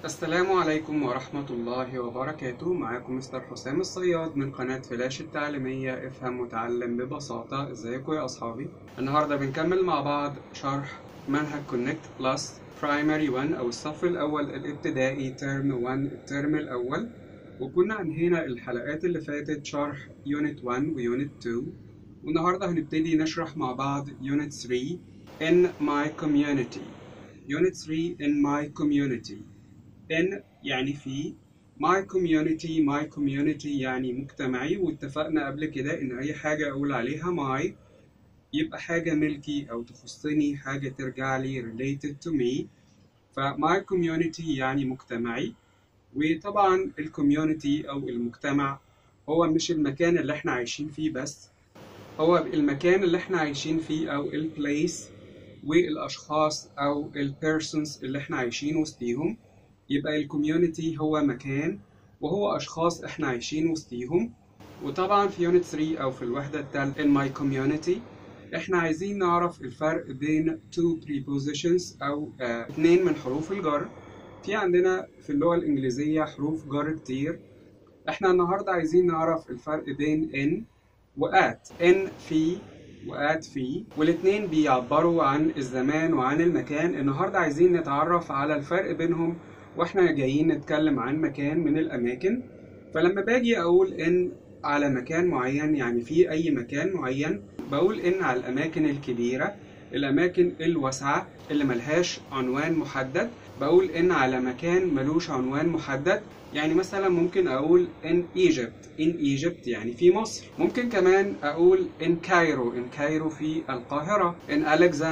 السلام عليكم ورحمة الله وبركاته. معاكم مستر حسام الصياد من قناة فلاش التعليمية افهم وتعلم ببساطة. ازيكم يا أصحابي؟ النهاردة بنكمل مع بعض شرح منهج كونكت بلس برايمري 1 أو الصف الأول الابتدائي ترم 1 الترم الأول، وكنا انهينا الحلقات اللي فاتت شرح يونت 1 ويونت 2، والنهاردة هنبتدي نشرح مع بعض يونت 3 in my community. يونت 3 in my community. in يعني في، my community يعني مجتمعي، واتفقنا قبل كده ان اي حاجة اقول عليها my يبقى حاجة ملكي او تخصني، حاجة ترجع لي related to me. ف my community يعني مجتمعي. وطبعا الكوميونتي او المجتمع هو مش المكان اللي احنا عايشين فيه بس، هو المكان اللي احنا عايشين فيه او البليس والاشخاص او البيرسونز اللي احنا عايشين وسطيهم. يبقى الكوميونتي هو مكان وهو أشخاص إحنا عايشين وسطيهم. وطبعا في يونت 3 أو في الوحدة الثالثة in my community إحنا عايزين نعرف الفرق بين two prepositions أو اتنين من حروف الجر. في عندنا في اللغة الإنجليزية حروف جر كتير، إحنا النهاردة عايزين نعرف الفرق بين in وات. in في وات في، والاتنين بيعبروا عن الزمان وعن المكان. النهاردة عايزين نتعرف على الفرق بينهم واحنا جايين نتكلم عن مكان من الاماكن. فلما باجي اقول ان على مكان معين يعني في اي مكان معين، بقول ان على الاماكن الكبيرة، الاماكن الواسعة اللي ملهاش عنوان محدد، بقول ان على مكان ملوش عنوان محدد. يعني مثلا ممكن اقول in Egypt يعني في مصر. ممكن كمان اقول in Cairo في القاهرة. in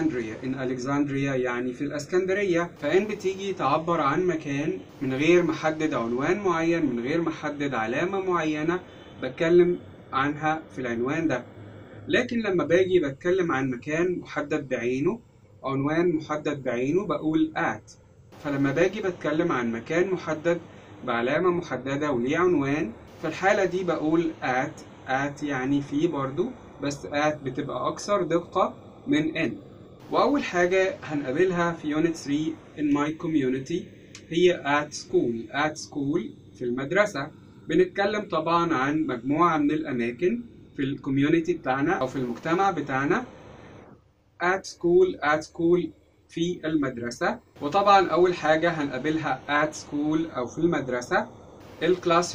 Alexandria يعني في الاسكندرية. فإن بتيجي تعبر عن مكان من غير محدد عنوان معين، من غير محدد علامة معينة بتكلم عنها في العنوان ده. لكن لما باجي بتكلم عن مكان محدد بعينه، عنوان محدد بعينه، بقول at. فلما باجي بتكلم عن مكان محدد بعلامة محددة وليه عنوان، في الحالة دي بقول at يعني في برضو، بس at بتبقى أكثر دقة من in. وأول حاجة هنقابلها في يونت 3 in my community هي at school في المدرسة. بنتكلم طبعا عن مجموعة من الأماكن في الكوميونتي بتاعنا أو في المجتمع بتاعنا. at school في المدرسة. وطبعا أول حاجة هنقابلها at school أو في المدرسة الكلاس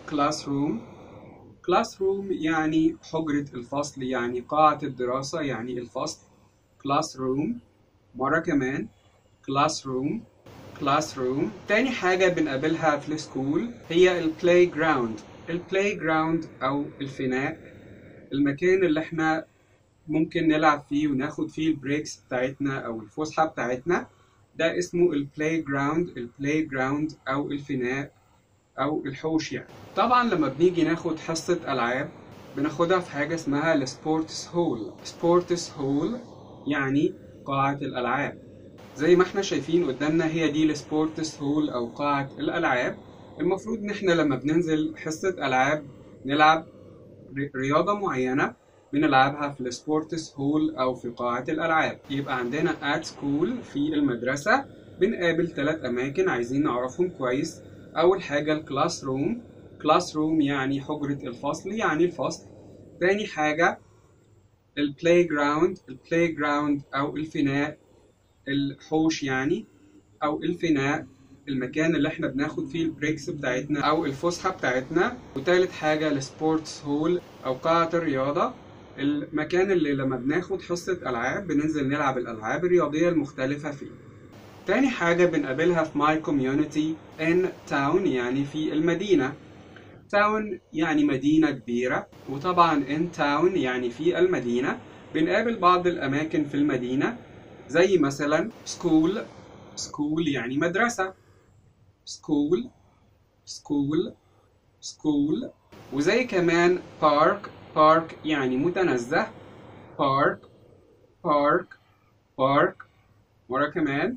روم يعني حجرة الفصل، يعني قاعة الدراسة، يعني الفصل. كلاس روم. مرة كمان كلاس روم. تاني حاجة بنقابلها في السكول هي البلاي جراوند أو الفناء، المكان اللي احنا ممكن نلعب فيه وناخد فيه البريكس بتاعتنا أو الفسحة بتاعتنا. ده اسمه البلاي جراوند أو الفناء أو الحوش يعني. طبعا لما بنيجي ناخد حصة ألعاب بناخدها في حاجة اسمها السبورتس هول يعني قاعة الألعاب. زي ما احنا شايفين قدامنا هي دي السبورتس هول أو قاعة الألعاب. المفروض إن احنا لما بننزل حصة ألعاب نلعب رياضة معينة بنلعبها في السبورتس هول أو في قاعة الألعاب. يبقى عندنا at school في المدرسة بنقابل 3 أماكن عايزين نعرفهم كويس. أول حاجة الكلاس روم يعني حجرة الفصل، يعني الفصل. تاني حاجة البلاي جراوند أو الفناء، الحوش يعني أو الفناء، المكان اللي احنا بناخد فيه البريكس بتاعتنا أو الفسحة بتاعتنا. وتالت حاجة السبورتس هول أو قاعة الرياضة، المكان اللي لما بناخد حصة ألعاب بننزل نلعب الألعاب الرياضية المختلفة فيه. تاني حاجة بنقابلها في my community in town يعني في المدينة. town يعني مدينة كبيرة، وطبعا in town يعني في المدينة. بنقابل بعض الأماكن في المدينة زي مثلا school يعني مدرسة. school. وزي كمان park يعني متنزه. park. مرة كمان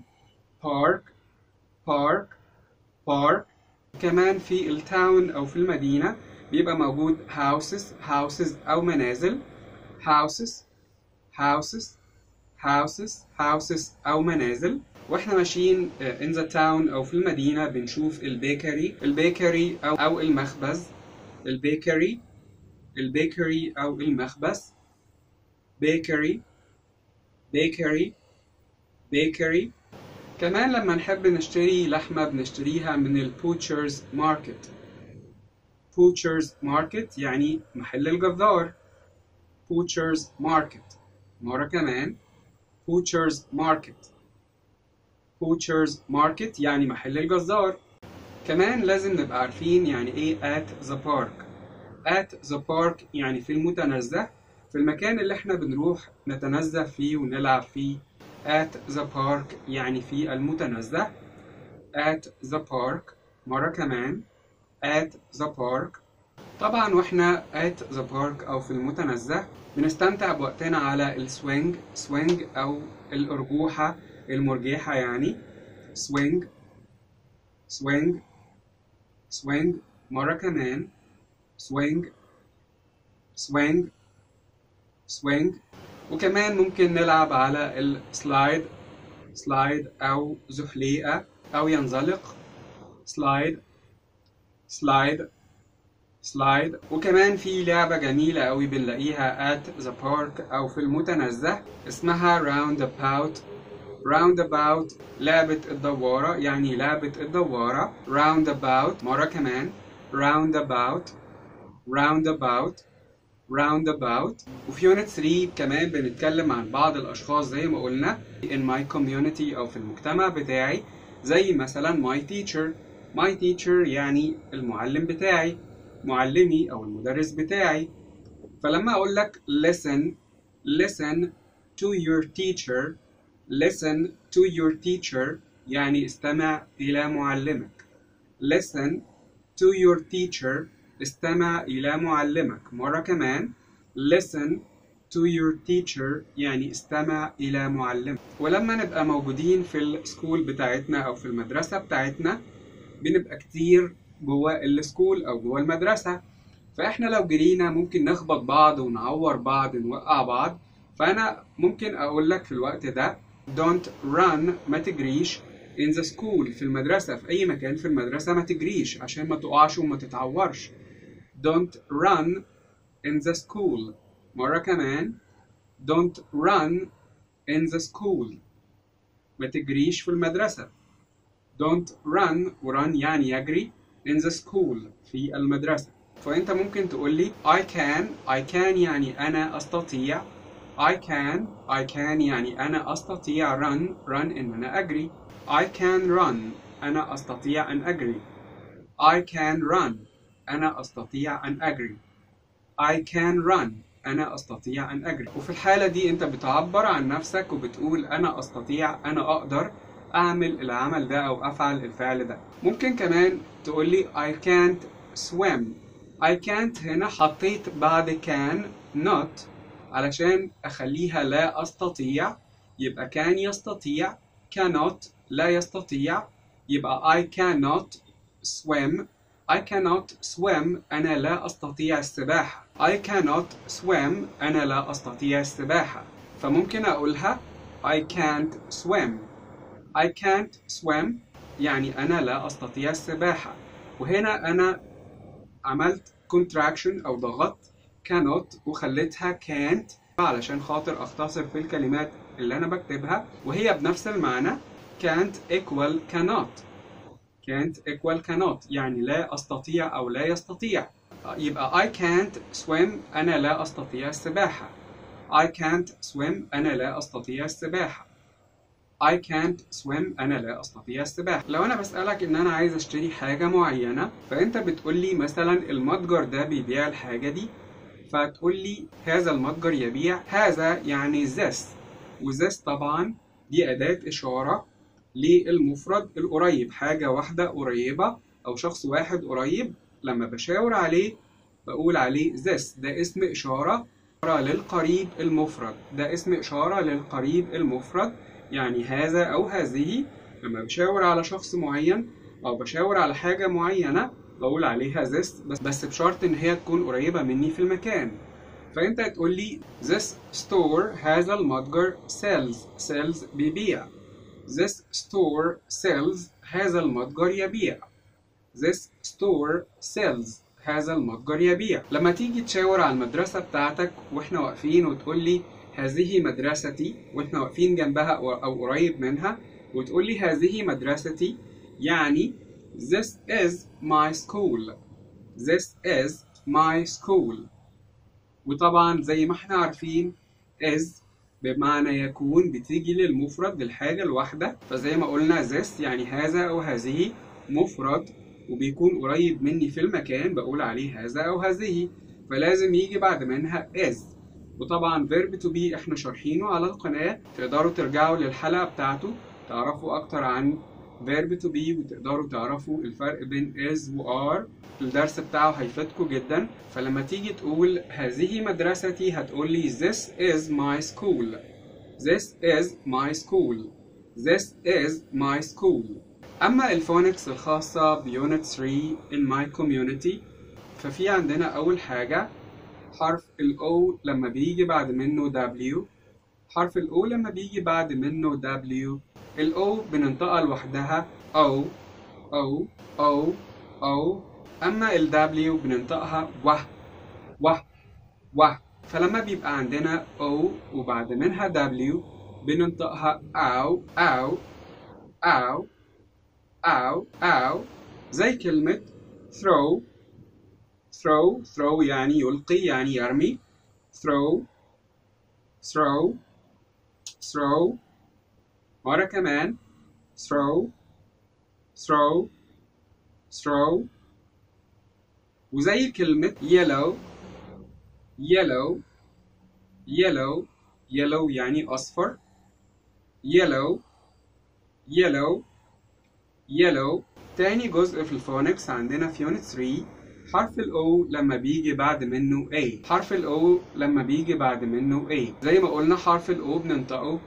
park. كمان في التاون أو في المدينة بيبقى موجود houses أو منازل. houses أو منازل. واحنا ماشيين in the town او في المدينة بنشوف البيكري او المخبز. البيكري او المخبز. bakery. كمان لما نحب نشتري لحمة بنشتريها من البوتشرز ماركت يعني محل الجزار. بوتشرز ماركت. مرة كمان بوتشرز ماركت يعني محل الجزار. كمان لازم نبقى عارفين يعني ايه at the park يعني في المتنزه، في المكان اللي احنا بنروح نتنزه فيه ونلعب فيه. at the park يعني في المتنزه. at the park. مرة كمان at the park. طبعا واحنا at the park او في المتنزه بنستمتع بوقتنا على السوينج او الارجوحة المرجحة يعني swing. مرة كمان swing. وكمان ممكن نلعب على السلايد أو زحليقة أو ينزلق. سلايد. وكمان في لعبة جميلة أوي بنلاقيها at the park أو في المتنزه اسمها roundabout. لعبة الدوارة يعني لعبة الدوارة. roundabout. مرة كمان roundabout. وفي يونت 3 كمان بنتكلم عن بعض الأشخاص زي ما قلنا in my community أو في المجتمع بتاعي، زي مثلا my teacher يعني المعلم بتاعي، معلمي أو المدرس بتاعي. فلما أقول لك listen to your teacher يعني استمع إلى معلمك. listen to your teacher استمع إلى معلمك. مرة كمان listen to your teacher يعني استمع إلى معلمك. ولما نبقى موجودين في السكول بتاعتنا أو في المدرسة بتاعتنا بنبقى كتير جوه السكول أو جوه المدرسة، فإحنا لو جرينا ممكن نخبط بعض ونعور بعض نوقع بعض. فأنا ممكن أقول لك في الوقت ده don't run ما تجريش in the school في المدرسة، في أي مكان في المدرسة ما تجريش عشان ما تقعش وما تتعورش. don't run in the school. مرة كمان don't run in the school ما تجريش في المدرسة. don't run ورun يعني يجري in the school في المدرسة. فأنت ممكن تقول لي I can يعني أنا أستطيع. I can يعني أنا أستطيع. run إن أنا أجري. I can run أنا أستطيع أن أجري. I can run أنا أستطيع أن أجري. I can run أنا أستطيع أن أجري. وفي الحالة دي أنت بتعبر عن نفسك وبتقول أنا أستطيع، أنا أقدر أعمل العمل ده أو أفعل الفعل ده. ممكن كمان تقول لي I can't swim. I can't هنا حطيت بعد can not علشان أخليها لا أستطيع، يبقى كان يستطيع. cannot لا يستطيع، يبقى I cannot swim. I cannot swim أنا لا أستطيع السباحة. I cannot swim أنا لا أستطيع السباحة. فممكن أقولها I can't swim. I can't swim يعني أنا لا أستطيع السباحة. وهنا أنا عملت contraction أو ضغطت cannot وخليتها can't علشان خاطر أختصر في الكلمات اللي أنا بكتبها، وهي بنفس المعنى. can't equal cannot يعني لا أستطيع أو لا يستطيع. يبقى I can't swim أنا لا أستطيع السباحة. I can't swim أنا لا أستطيع السباحة. I can't swim أنا لا أستطيع السباحة. لو أنا بسألك إن أنا عايز أشتري حاجة معينة، فأنت بتقول لي مثلا المتجر ده بيبيع الحاجة دي، فتقول لي هذا المتجر يبيع. هذا يعني this، وthis طبعا دي أداة إشارة للمفرد القريب، حاجة واحدة قريبة أو شخص واحد قريب. لما بشاور عليه بقول عليه this، ده اسم إشارة للقريب المفرد. ده اسم إشارة للقريب المفرد يعني هذا أو هذه. لما بشاور على شخص معين أو بشاور على حاجة معينة بقول عليها this، بس بشرط إن هي تكون قريبة مني في المكان. فأنت تقول لي this store هذا المتجر sells بيبيع. This store sells. هذا المتجر يبيع. This store sells. هذا المتجر يبيع. لما تيجي تشاور على المدرسة بتاعتك واحنا واقفين وتقول لي هذه مدرستي واحنا واقفين جنبها أو قريب منها وتقول لي هذه مدرستي، يعني This is my school. This is my school. وطبعا زي ما احنا عارفين is بمعنى يكون بتيجي للمفرد للحاجة الواحدة، فزي ما قلنا this يعني هذا أو هذه مفرد وبيكون قريب مني في المكان بقول عليه هذا أو هذه، فلازم يجي بعد منها is. وطبعا verb to be احنا شارحينه على القناة، تقدروا ترجعوا للحلقة بتاعته تعرفوا أكتر عن verb to be وتقدروا تعرفوا الفرق بين is و are. الدرس بتاعه هيفيدكم جدا. فلما تيجي تقول هذه مدرستي هتقول لي this is my school. This is my school. This is my school. أما الفونكس الخاصة بيونت 3 in my community ففي عندنا أول حاجة حرف ال O لما بيجي بعد منه W. حرف ال O لما بيجي بعد منه W ال O بننطقها لوحدها O O O O. أما ال W بننطقها وه. فلما بيبقى عندنا O وبعد منها W بننطقها أو أو أو أو أو. زي كلمة throw. throw يعني يلقي يعني يرمي. throw مرة كمان throw. وزي كلمة yellow يعني أصفر. yellow. تاني جزء في الفونكس عندنا في يونت 3 حرف ال O لما بيجي بعد منه A. حرف ال O لما بيجي بعد منه A زي ما قلنا حرف ال O بننطقه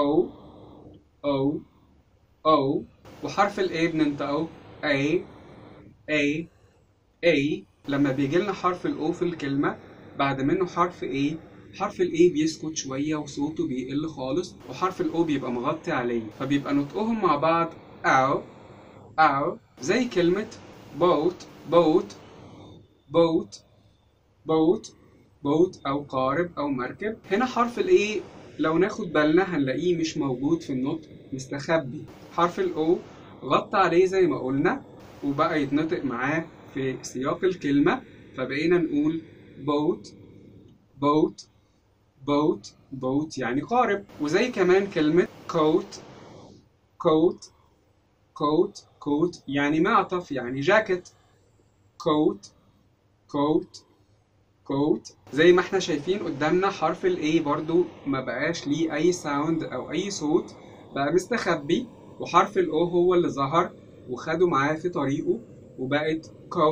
O. وحرف ال A بننطقه A. لما بيجي لنا حرف ال O في الكلمة بعد منه حرف A، حرف ال A بيسكت شوية وصوته بيقل خالص وحرف ال O بيبقى مغطي عليه، فبيبقى نطقهم مع بعض أو. زي كلمة boat أو قارب أو مركب. هنا حرف ال A لو ناخد بالنا هنلاقيه مش موجود في النطق، مستخبي. حرف ال O غطى عليه زي ما قلنا وبقى يتنطق معاه في سياق الكلمة، فبقينا نقول boat يعني قارب. وزي كمان كلمة coat يعني معطف يعني جاكيت. coat. زي ما احنا شايفين قدامنا حرف ال A برضو ما بقاش ليه أي ساوند أو أي صوت، بقى مستخبي، وحرف ال O هو اللي ظهر وخده معاه في طريقه وبقت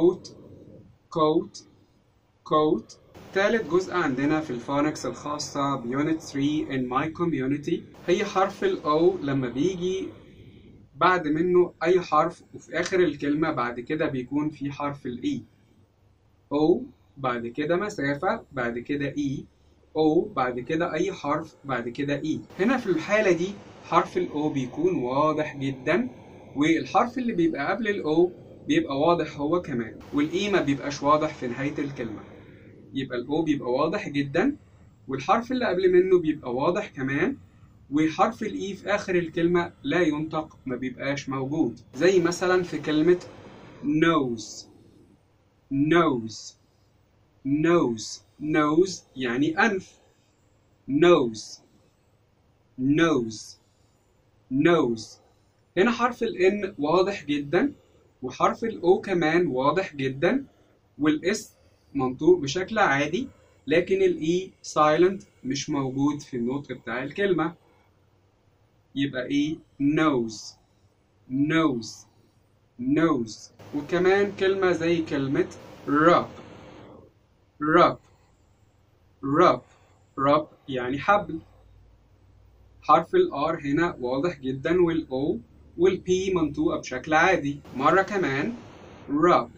coat. تالت جزء عندنا في الفونكس الخاصة بيونت 3 in my community هي حرف ال O لما بيجي بعد منه أي حرف وفي آخر الكلمة بعد كده بيكون في حرف ال E. O بعد كده مسافة بعد كده E. O بعد كده أي حرف بعد كده E. هنا في الحالة دي حرف ال O بيكون واضح جدا، والحرف اللي بيبقى قبل ال O بيبقى واضح هو كمان، وال E ما بيبقاش واضح في نهاية الكلمة. يبقى ال O بيبقى واضح جدا والحرف اللي قبل منه بيبقى واضح كمان، وحرف ال E في آخر الكلمة لا ينطق، ما بيبقاش موجود. زي مثلا في كلمة nose يعني أنف. nose. هنا حرف ال N واضح جدا وحرف ال O كمان واضح جدا وال S منطوق بشكل عادي، لكن ال E silent مش موجود في النطق بتاع الكلمة. يبقى إيه؟ nose. وكمان كلمة زي كلمة rub يعني حبل. حرف ال R هنا واضح جدا وال O وال P منطوقة بشكل عادي. مرة كمان rub.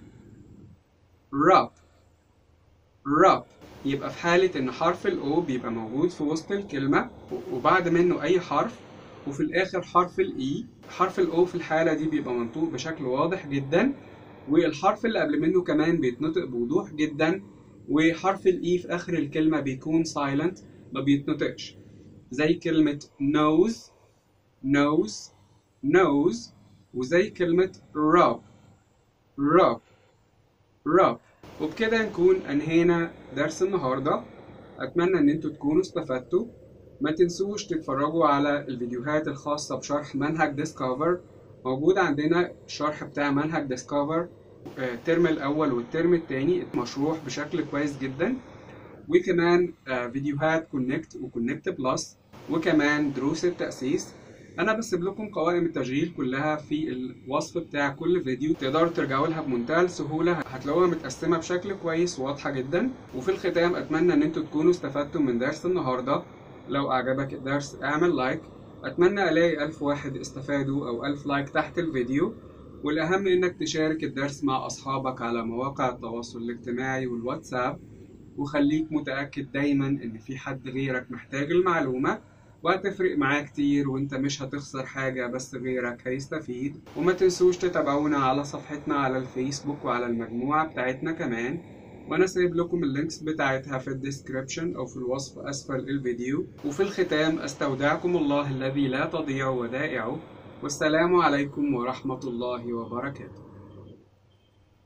يبقى في حالة إن حرف ال O بيبقى موجود في وسط الكلمة وبعد منه أي حرف وفي الآخر حرف الإي. حرف الأو في الحالة دي بيبقى منطوق بشكل واضح جدا، والحرف اللي قبل منه كمان بيتنطق بوضوح جدا، وحرف الإي في آخر الكلمة بيكون silent ما بيتنطقش، زي كلمة nose nose nose، وزي كلمة rub rub rub. وبكده نكون أنهينا درس النهاردة. أتمنى إن انتوا تكونوا استفدتوا. ما تنسوش تتفرجوا على الفيديوهات الخاصة بشرح منهج ديسكفر. موجود عندنا الشرح بتاع منهج ديسكفر الترم الأول والترم الثاني مشروح بشكل كويس جدا، وكمان فيديوهات كونكت وكونكت بلس، وكمان دروس التأسيس. أنا بسيب لكم قوائم التشغيل كلها في الوصف بتاع كل فيديو، تقدروا ترجعوا لها بمنتهى السهولة، هتلاقوها متقسمة بشكل كويس وواضحة جدا. وفي الختام أتمنى إن انتوا تكونوا استفدتوا من درس النهاردة. لو أعجبك الدرس اعمل لايك. أتمنى ألاقي 1000 واحد استفادوا أو 1000 لايك تحت الفيديو. والأهم إنك تشارك الدرس مع أصحابك على مواقع التواصل الاجتماعي والواتساب، وخليك متأكد دايما إن في حد غيرك محتاج المعلومة، وهتفرق معاه كتير وانت مش هتخسر حاجة بس غيرك هيستفيد. وما تنسوش تتابعونا على صفحتنا على الفيسبوك وعلى المجموعة بتاعتنا كمان، وانا سايب لكم اللينكس بتاعتها في الديسكريبشن او في الوصف اسفل الفيديو. وفي الختام استودعكم الله الذي لا تضيع ودائعه، والسلام عليكم ورحمة الله وبركاته.